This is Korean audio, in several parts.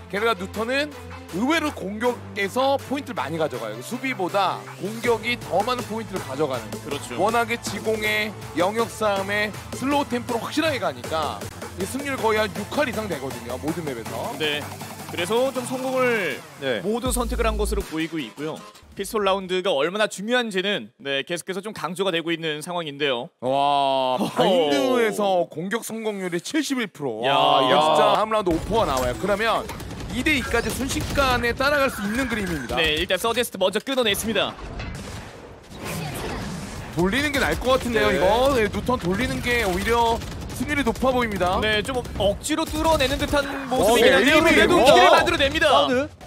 게다가 누턴은 의외로 공격에서 포인트를 많이 가져가요. 수비보다 공격이 더 많은 포인트를 가져가는. 그렇죠. 워낙에 지공에 영역 싸움에 슬로우 템포로 확실하게 가니까 승률 거의 한 6할 이상 되거든요. 모든 맵에서. 네. 그래서 좀 성공을 모두 선택을 한 것으로 보이고 있고요. 피스톨 라운드가 얼마나 중요한지는 계속해서 좀 강조가 되고 있는 상황인데요. 와, 바인드에서 공격 성공률이 71%. 야, 와, 이거 진짜 다음 라운드 오퍼가 나와요. 그러면 2대2까지 순식간에 따라갈 수 있는 그림입니다. 네, 일단 서제스트 먼저 끊어냈습니다. 돌리는 게 나을 것 같은데요, 이거. 네, 누턴 돌리는 게 오히려 승률이 높아 보입니다. 네, 좀 억지로 뚫어내는 듯한 모습이긴 한데요. 네, 그래도 와. 기회를 만들어냅니다.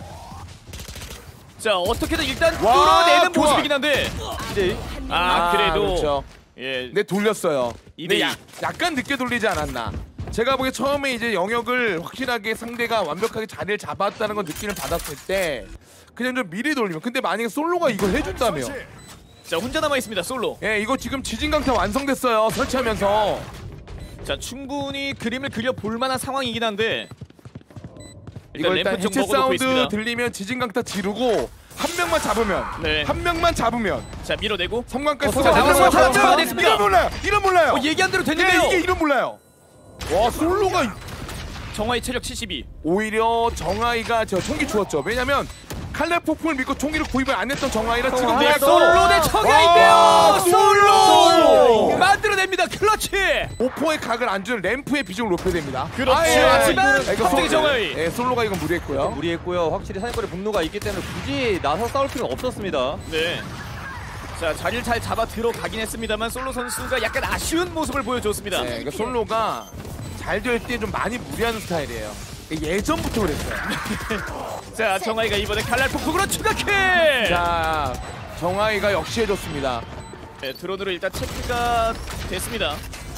자, 어떻게든 일단 뚫어내는 좋아. 모습이긴 한데 그래도 그렇죠. 예, 네, 돌렸어요. 근데 2대2. 약간 늦게 돌리지 않았나. 제가 보기에 처음에 이제 영역을 확실하게 상대가 완벽하게 자리를 잡았다는 건 느낌을 받았을 때 그냥 좀 미리 돌리면. 근데 만약에 솔로가 이걸 해준다며. 자, 혼자 남아있습니다. 솔로. 예, 이거 지금 지진강타 완성됐어요. 설치하면서. 자, 충분히 그림을 그려볼 만한 상황이긴 한데 이거 일단 램프 쪽 해체 먹어놓고 사운드 있습니다. 들리면 지진강타 지르고 한 명만 잡으면 네. 한 명만 잡으면 자, 밀어내고 성광까지 자, 나와서 하나 잡아냈습니다. 이런 몰라요. 이런 몰라요. 얘기한 대로 됐는데요. 이게 이런 몰라요. 와, 솔로가 정화의 체력 72. 오히려 정아이가 저 총기 주었죠. 왜냐면 칼날 폭풍을 믿고 총기를 구입을 안 했던 정아이라 지금 네, 내가 솔로 대 와, 정아인데요. 솔로! 만들어냅니다. 클러치. 오퍼의 각을 안 주는 램프의 비중을 높여야 됩니다. 그렇죠. 하지만 갑자기 정아이. 예, 솔로가 이건 무리했고요. 무리했고요. 확실히 사냥꾼의 분노가 있기 때문에 굳이 나서 싸울 필요는 없었습니다. 네. 자, 자리를 잘 잡아 들어가긴 했습니다만 솔로 선수가 약간 아쉬운 모습을 보여줬습니다. 네, 그러니까 솔로가 잘 될 때 좀 많이 무리하는 스타일이에요. 예전부터 그랬어요. 자, 정아이가 이번에 칼날 폭풍으로 추가킬. 자, 정아이가 역시 해줬습니다. 네, 드론으로 일단 체크가 됐습니다.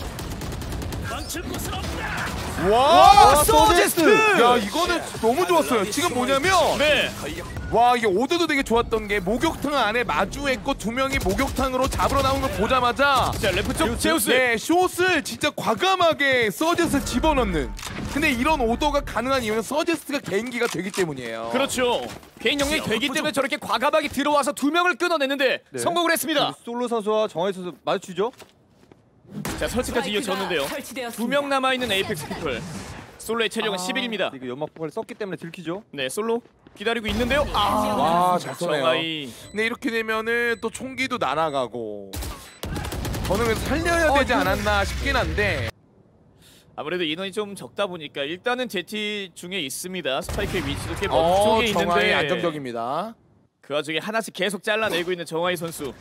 와, 서제스트! 야, 이거는 너무 좋았어요. 지금 뭐냐면 네. 와, 이게 오더도 되게 좋았던 게 목욕탕 안에 마주했고 두 명이 목욕탕으로 잡으러 나오는 걸 보자마자 자, 램프 쪽 제우스. 네, 숏을 진짜 과감하게 서제스트 집어넣는. 근데 이런 오더가 가능한 이유는 서제스트가 개인기가 되기 때문이에요. 그렇죠. 개인 영역이 되기 때문에 저렇게 과감하게 들어와서 두 명을 끊어내는데 성공을 했습니다. 솔로 선수와 정하이 선수 마주치죠? 자, 설치까지 이어졌는데요. 두 명 남아있는 에이펙스 피플. 솔로의 체력은 11입니다. 이거 연막 폭발을 썼기 때문에 들키죠? 네, 솔로 기다리고 있는데요. 와, 잘 쏘네요. 정아이. 근데 이렇게 되면은 또 총기도 날아가고 저는 그래서 살려야 되지 않았나 싶긴 한데 아무래도 인원이 좀 적다 보니까 일단은 제티 중에 있습니다. 스파이크의 위치도 꽤 먼쪽에 정아이 있는데 안정적입니다. 그 와중에 하나씩 계속 잘라내고 있는 정아이 선수.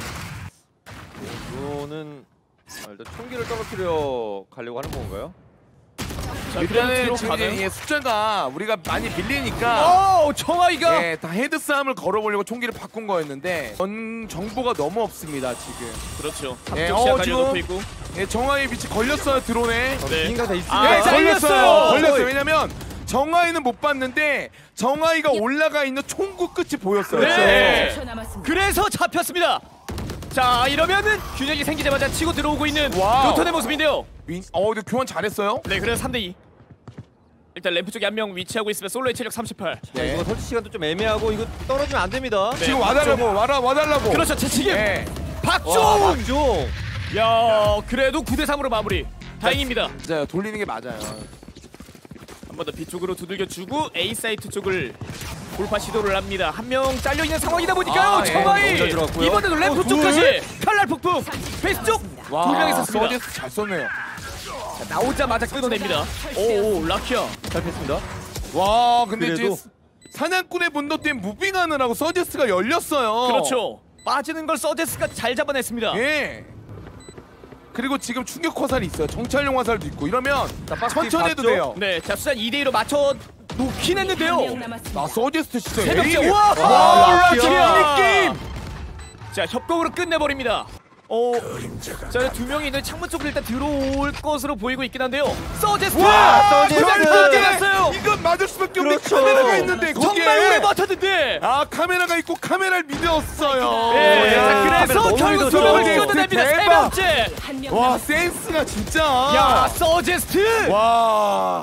이거는 일단 총기를 떨어뜨려 가려고 하는 건가요? 자, 일단은 지금 가나요? 이제 숫자가 우리가 많이 밀리니까 정아이가 예, 다 헤드 싸움을 걸어보려고 총기를 바꾼 거였는데 정보가 너무 없습니다 지금. 그렇죠. 예, 삼쪽 시야 지금 가려놓고 있고. 예, 정아이 위치 걸렸어요 드론에. 네. 인가 다 있습니다. 아, 예, 잘렸어요. 걸렸어요. 왜냐면 정아이는 못 봤는데 정아이가 올라가 있는 총구 끝이 보였어요. 네. 남았습니다. 그래서 잡혔습니다. 자, 이러면은 균형이 생기자마자 치고 들어오고 있는 와우. 노턴의 모습인데요. 근데 교환 잘했어요. 네, 그래서 3대2. 일단 램프 쪽에 한 명 위치하고 있으면 솔로의 체력 38. 네. 이거 설치 시간도 좀 애매하고 이거 떨어지면 안 됩니다. 네, 지금 와달라고 와달라고. 그렇죠, 채치기. 예. 박종! 박종! 야, 그래도 9대3으로 마무리. 다행입니다. 진짜 돌리는 게 맞아요. 한 번 더 B 쪽으로 두들겨주고 A 사이트 쪽을 돌파 시도를 합니다. 한 명 잘려있는 상황이다 보니까요. 예, 정아이 너무 잘 들어갔고요. 이번에도 램프 쪽까지 칼날 폭풍. 베이스 쪽 두 명이 섰습니다. 서제스 잘 썼네요. 자, 나오자마자 끊어냅니다. 오, 라키아. 잘 뺐습니다. 와, 근데 그래도- 이제 사냥꾼의 분노 때문에 무빙하느라고 서제스가 열렸어요. 그렇죠. 빠지는 걸 서제스가 잘 잡아냈습니다. 예. 그리고 지금 충격 화살이 있어요. 정찰용 화살도 있고 이러면 박스 천천히 해도 봤죠? 돼요. 네, 자, 수산 2대2로 맞춰 놓긴 했는데요. 아, 서제스트 진짜 세 명째. 에임이- 와, 와, 라키아. 미니게임. 자, 협곡으로 끝내버립니다. 자, 두 명이 있는 창문 쪽으로 일단 들어올 것으로 보이고 있긴 한데요. 서제스트! 와, 서제스트! 서제스트 갔어요. 이건 맞을 수밖에 없는 그렇죠. 카메라가 있는데 거기에. 정말 오래 버텼는데. 아, 카메라가 있고 카메라를 믿었어요. 네, 야, 자, 그래서 너무 결국 두 믿었죠. 명을 끊어냅니다. 세 대박. 번째. 와, 센스가 진짜. 야, 서제스트! 와.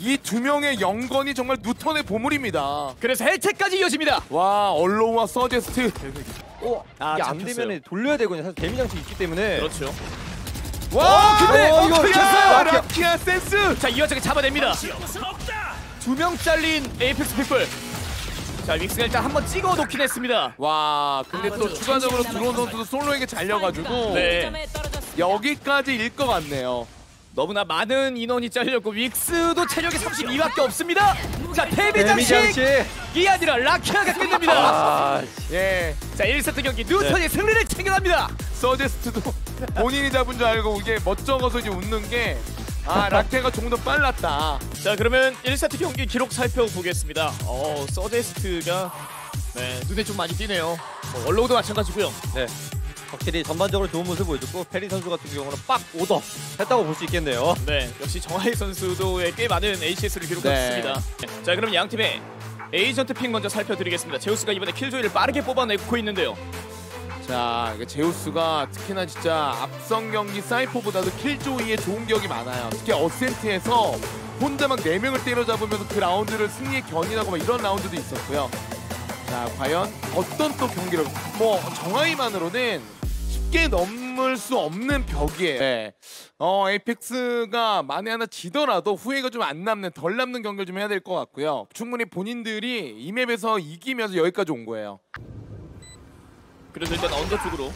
이 두 명의 영건이 정말 누턴의 보물입니다. 그래서 해체까지 이어집니다. 와, 얼로우와 서제스트. 아, 이게 안 잡혔어요. 되면 돌려야 되거든요. 사실 데미 장치 있기 때문에. 그렇죠. 와, 근데 이거 라키아, 켰어요. 라키아 센스. 자, 이 와중에 잡아냅니다. 2명 잘린 에이펙스 픽볼. 자, 윅스가 일단 한번 찍어 놓긴 했습니다. 와, 근데 또 추가적으로 드론 선수도 솔로에게 잘려가지고 네. 여기까지 일 것 같네요. 너무나 많은 인원이 잘렸고 윅스도 체력이 32밖에 없습니다. 자, 데미 데미 장식 장치. 이 아니라 라키아가 끝냅니다. 아, 예, 자, 1세트 경기 뉴턴이 승리를 챙겨갑니다. 서제스트도 본인이 잡은 줄 알고 이게 멋쩍어서 이제 웃는 게 라키아가 조금 더 빨랐다. 자, 그러면 1세트 경기 기록 살펴보겠습니다. 서제스트가 눈에 좀 많이 띄네요. 얼로우도 마찬가지고요. 네. 확실히 전반적으로 좋은 모습 보여줬고 페리 선수 같은 경우는 빡 오더 했다고 볼 수 있겠네요. 네, 역시 정하이 선수도 꽤 많은 ACS를 기록했습니다. 네. 자, 그럼 양 팀의 에이전트 픽 먼저 살펴드리겠습니다. 제우스가 이번에 킬조이를 빠르게 뽑아내고 있는데요. 자, 이게 제우스가 특히나 진짜 앞선 경기 사이퍼보다도 킬조이에 좋은 기억이 많아요. 특히 어센트에서 혼자 막 4명을 때려잡으면서 그 라운드를 승리에 견인하고 막 이런 라운드도 있었고요. 자, 과연 어떤 또 경기를 정하이만으로는 쉽게 넘을 수 없는 벽이에요. 네. 에이펙스가 만에 하나 지더라도 후회가 좀 안 남는, 덜 남는 경기를 좀 해야 될 것 같고요. 충분히 본인들이 이 맵에서 이기면서 여기까지 온 거예요. 그래서 일단 언더 쪽으로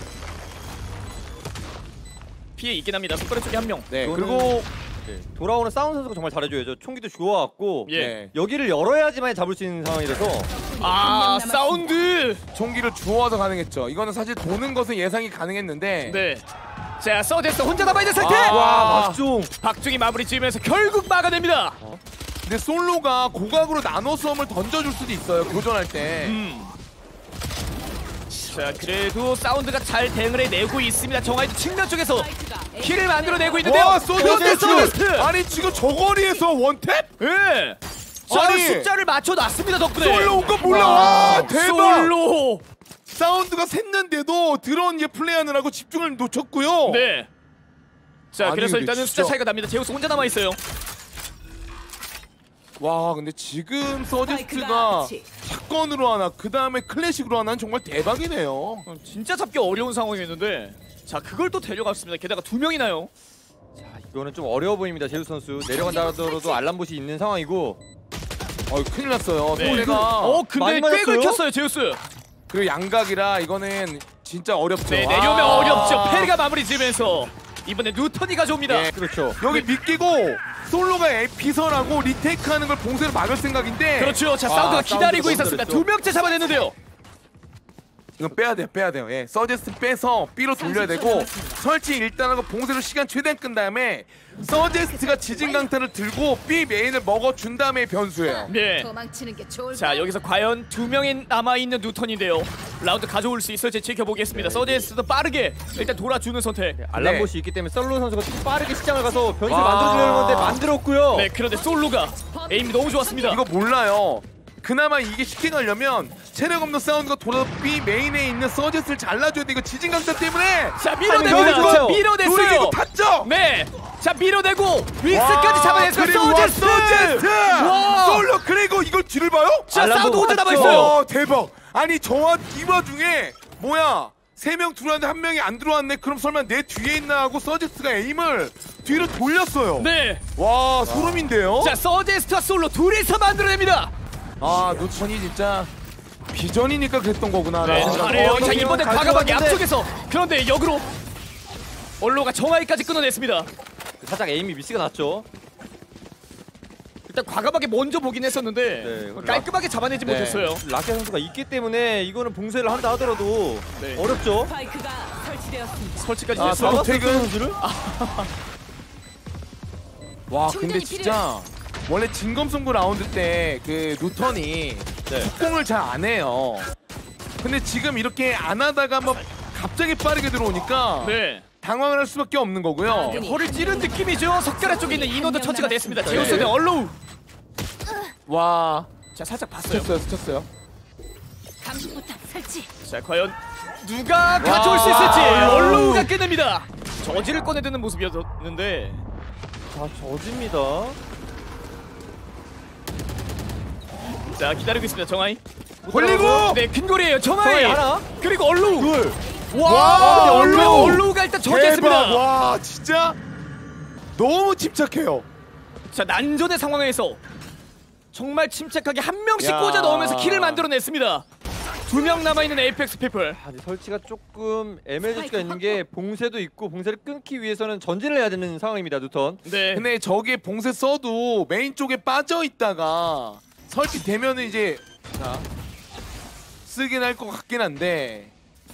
피해 있긴 합니다. 손가락 쪽에 한 명. 네, 이거는- 그리고 네. 돌아오는 싸운 선수가 정말 잘해줘야죠. 총기도 주워왔고 예. 네, 여기를 열어야지만 잡을 수 있는 상황이라서 사운드. 총기를 주워와서 가능했죠. 이거는 사실 도는 것은 예상이 가능했는데 네. 자, 서제스 혼자 남아있는 상태. 와, 박종. 박중이 마무리 지으면서 결국 막아냅니다. 근데 솔로가 고각으로 나노 썸을 던져줄 수도 있어요. 교전할 때. 자, 그래도 사운드가 잘 대응을 해내고 있습니다. 정하이도 측면 쪽에서 킬을 만들어내고 있는데요. 와, 그런데 서제스트! 아니 지금 저 거리에서 원탭? 예. 자, 아니. 숫자를 맞춰놨습니다. 덕분에. 솔로 온 거 몰라. 와, 대박. 솔로. 사운드가 샜는데도 드론 이제 플레이하느라고 집중을 놓쳤고요. 네. 자, 아니, 그래서 근데 일단은 숫자 진짜- 차이가 납니다. 제우스 혼자 남아 있어요. 와, 근데 지금 서제스트가 샷건으로 하나, 그 다음에 클래식으로 하나는 정말 대박이네요. 진짜 잡기 어려운 상황이었는데, 자, 그걸 또 데려갔습니다. 게다가 2명이나요. 자, 이거는 좀 어려워 보입니다. 제우스 선수 내려간다 하더라도 알람봇이 있는 상황이고 큰일 났어요. 네. 손해가. 근데 많이 꽤 맞았어요? 긁혔어요, 제우스. 그리고 양각이라 이거는 진짜 어렵죠. 네, 내려오면 아. 어렵죠. 페리가 마무리 지으면서 이번에 뉴턴이 가져옵니다. 예. 그렇죠. 여기 믿기고 솔로가 비선하고 리테이크하는 걸 봉쇄를 막을 생각인데. 그렇죠. 자, 와, 사운드가 기다리고 사운드가 있었습니다. 건드렸죠. 2명째 잡아냈는데요. 이건 빼야 돼요. 예, 서제스트 빼서 B로 돌려야 되고 설치 일단 하고 봉쇄로 시간 최대한 끈 다음에 서제스트가 지진 강타를 들고 B 메인을 먹어준 다음에 변수예요. 네. 도망치는 게 좋을 자, 여기서 과연 2명이 남아있는 뉴턴인데요. 라운드 가져올 수 있을지 지켜보겠습니다. 서제스도 빠르게 일단 돌아주는 선택. 알람봇이 있기 때문에 솔로 선수가 좀 빠르게 시장을 가서 변수 와. 만들어주려는 건데 만들었고요. 네, 그런데 솔로가 에임이 너무 좋았습니다. 이거 몰라요. 그나마 이게 쉽게 가려면 체력 없는 사운드가 돌아서 B 메인에 있는 서제스트를 잘라줘야 돼. 이거 지진 강타 때문에. 자, 아니, 밀어냅니다. 그렇죠. 노리기고 밀어냈어요. 탔죠. 네. 자, 밀어내고 윅스까지 잡아냈어요. 그리고 와, 서제스. 서제스트. 와. 솔로 그리고 이걸 뒤를 봐요? 자, 알람보 사운드 혼자 맞죠? 남아있어요. 와, 대박. 아니 저와 이 와중에 뭐야 3명 들어왔는데 1명이 안 들어왔네. 그럼 설마 내 뒤에 있나 하고 서제스트가 에임을 뒤로 돌렸어요. 네. 와, 소름인데요. 자, 서제스트와 솔로 둘이서 만들어냅니다. 노천이 진짜 비전이니까 그랬던 거구나. 네, 잘해요. 자, 이번에 잘 과감하게 들어갔는데. 앞쪽에서. 그런데 역으로 얼로가 정하이까지 끊어냈습니다. 살짝 에임이 미스가 났죠. 일단 과감하게 먼저 보긴 했었는데 네, 깔끔하게 잡아내지 네. 못했어요. 라키아 선수가 있기 때문에 이거는 봉쇄를 한다 하더라도 네. 어렵죠. 스파이크가 설치되었습니다. 설치까지 아, 됐어요. 서로 퇴근. 선수를? 와, 근데 충전이 진짜 원래 진검승부 라운드 때 그 루턴이 네. 속공을 잘 안 해요. 근데 지금 이렇게 안 하다가 뭐 갑자기 빠르게 들어오니까 네. 당황을 할 수밖에 없는 거고요. 허를 찌른 느낌이죠. 석가래 쪽에 있는 인원도 처치가 됐습니다. 제우스 대 얼로우. 와, 자, 살짝 봤어요. 스쳤어요. 감시포탑 설치. 자, 과연 누가 가져올 수 있을지 얼로우가 끝냅니다. 저지를 꺼내드는 모습이었는데 자, 저집니다. 자 기다리고 있습니다 정하이. 걸리고. 네 근거리예요 정하이. 정하이 하나. 그리고 얼루. 둘. 와 얼루. 얼루가 일단 대박. 저기했습니다. 와 진짜 너무 침착해요. 자 난전의 상황에서 정말 침착하게 한 명씩 야. 꽂아 넣으면서 킬을 만들어냈습니다. 2명 남아있는 에이펙스 피플. 아니 설치가 조금 애매해질 수가 있는 게 봉쇄도 있고 봉쇄를 끊기 위해서는 전진을 해야 되는 상황입니다 누턴. 네. 근데 저게 봉쇄 써도 메인 쪽에 빠져 있다가 설치되면은 이제 자 쓰긴 할 것 같긴 한데.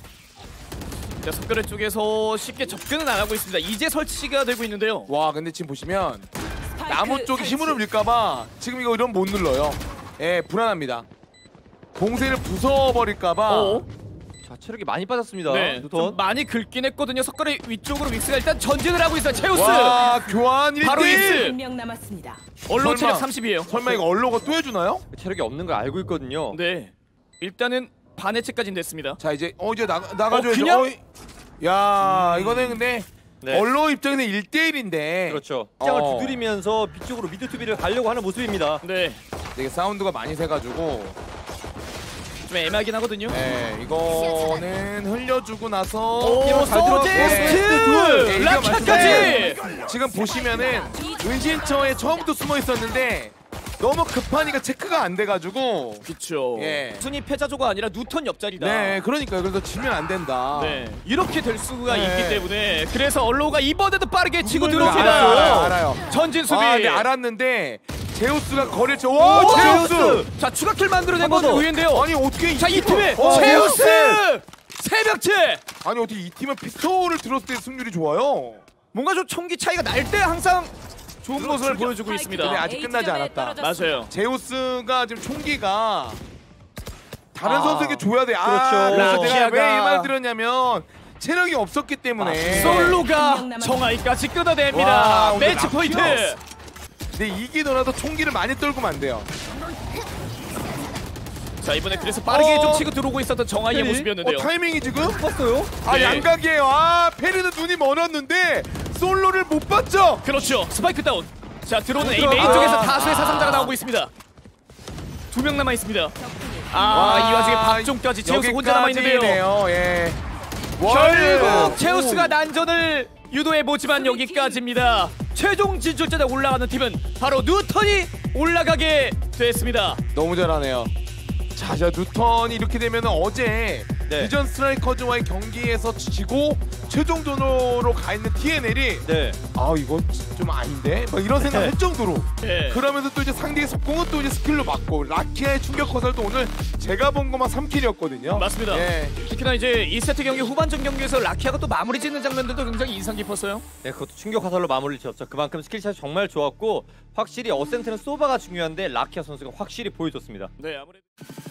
자 석가래 쪽에서 쉽게 접근은 안 하고 있습니다. 이제 설치가 되고 있는데요. 와 근데 지금 보시면 나무 스파이크 쪽에 설치. 힘으로 밀까봐 지금 이거 이러면 못 눌러요. 예 불안합니다. 봉쇄를 부숴버릴까봐. 어? 자 체력이 많이 빠졌습니다 네. 누턴. 좀 많이 긁긴 했거든요. 석가래 위쪽으로 믹스가 일단 전진을 하고 있어요. 제우스. 와 교환 1대1. 바로 이스. 1명 남았습니다. 얼로 체력 설마. 30이에요. 설마 이거 얼로가 또 해주나요? 체력이 없는 걸 알고 있거든요. 네. 일단은 반해체까지는 됐습니다. 자 이제 이제 나가줘야죠. 그냥? 야 이거는 근데 네. 얼로 입장에서 1대1인데 그렇죠. 시장을 어. 두드리면서 뒤쪽으로 미드 투비를 가려고 하는 모습입니다. 네. 되게 사운드가 많이 세가지고 좀 애매하긴 하거든요. 네 이거는 흘려주고 나서 오, 잘 들어갔고. 서제스트! 네, 라키아까지! 지금 보시면은 은신처에 처음부터 숨어 있었는데 너무 급하니까 체크가 안 돼가지고 그쵸. 예. 순위 패자조가 아니라 누턴 옆자리다. 네 그러니까요. 그래서 지면 안 된다. 네. 이렇게 될 수가 네. 있기 때문에 그래서 얼로가 이번에도 빠르게 치고 알아요, 들어옵니다. 알아요. 전진 수비. 네 알았는데 제우스가 거리를 쳐. 와 오, 제우스! 자 추가 킬 만들어낸 한번 건 더. 의외인데요. 아니 어떻게 자 이 팀에 어, 제우스! 새벽째! 아니 어떻게 이 팀은 피스톨을 들었을 때 승률이 좋아요? 뭔가 좀 총기 차이가 날 때 항상 좋은 모습을 보여주고 근데 있습니다. 아직 끝나지 않았다. 맞아요. 제우스가 지금 총기가 다른 아. 선수에게 줘야 돼. 그렇죠. 그래서 내가 라키아가- 왜 이 말 들었냐면 체력이 없었기 때문에. 솔로가 한명 남았- 정아이까지 끊어냅니다. 와, 오늘 매치 포인트. 라키아. 근데 이기더라도 총기를 많이 떨구면 안 돼요. 자 이번에 그래서 빠르게 어. 좀 치고 들어오고 있었던 정아이의 페리? 모습이었는데요. 타이밍이 지금? 봤어요? 아 네. 양각이에요. 아 페리는 눈이 멀었는데 솔로를 못 봤죠. 그렇죠. 스파이크 다운. 자 들어오는 A 들어가- 메인 쪽에서 아. 다수의 사상자가 나오고 있습니다. 2명 남아 있습니다. 이 와중에 박종까지 제우스 혼자 남아 있는데요. 여기까지네요. 예. 결국 오. 제우스가 난전을 유도해 보지만 여기까지입니다. 최종 진출자에 올라가는 팀은 바로 누턴이 올라가게 됐습니다. 너무 잘하네요. 자, 누턴이 이렇게 되면 어제 네. 비전 스트라이커즈와의 경기에서 지고 최종전으로 가 있는 TNL이 네. 아 이거 좀 아닌데? 막 이런 생각 할 정도로 예. 그러면서 또 이제 상대의 속공은 또 이제 스킬로 맞고 라키아의 충격 화살도 오늘 제가 본 것만 3킬이었거든요. 맞습니다. 예. 특히나 이제 2세트 경기 후반전 경기에서 라키아가 또 마무리 짓는 장면들도 굉장히 인상 깊었어요. 네, 그것도 충격 화살로 마무리를 지었죠. 그만큼 스킬샷이 정말 좋았고 확실히 어센트는 소바가 중요한데 라키아 선수가 확실히 보여줬습니다. 네, 아무래도